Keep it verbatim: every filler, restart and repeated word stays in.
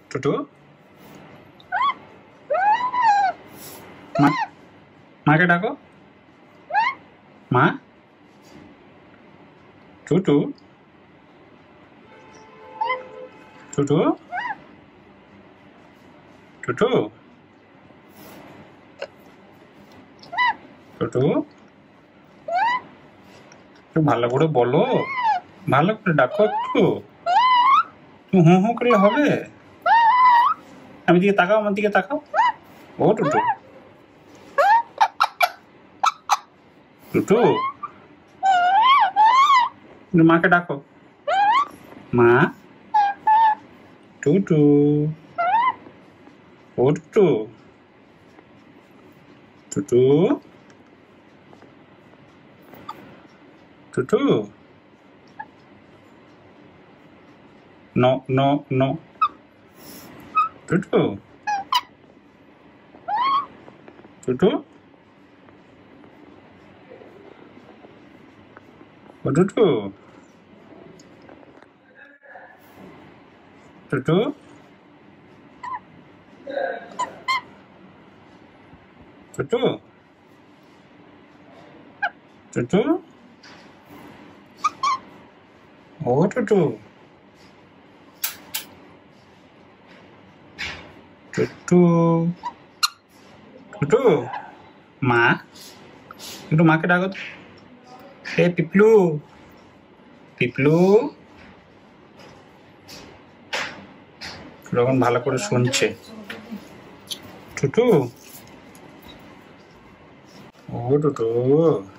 টুটু মা মাকে ডাকো মা টুটু টুটু টুটু টুটু একটু ভালো করে বলো, ভালো করে ডাকো একটু। তুমি হু হু করলে হবে? আমি দিকে তাকাও, আমার দিকে তাকাও। ও টুটু টুটু মাকে ডাকো মা টুটু ও Tutu Tutu Tutu no no no Tutu Tutu ও টুটু টুটু টুটু টুটু ও টুটু টুটু টুটু মা একটু মাকে ডাকো তো। হে পিপলু পিপলু যখন ভালো করে শুনছে টুটু ও টুটু